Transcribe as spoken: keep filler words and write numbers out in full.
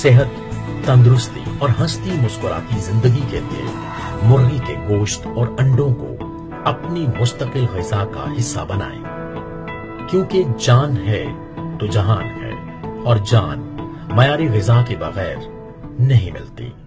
सेहत, तंदुरुस्ती और हंसती मुस्कुराती जिंदगी के लिए मुर्गी के गोश्त और अंडों को अपनी मुस्तकिल ग़िज़ा का हिस्सा बनाएं, क्योंकि जान है तो जहान है और जान मयारी ग़िज़ा के बगैर नहीं मिलती।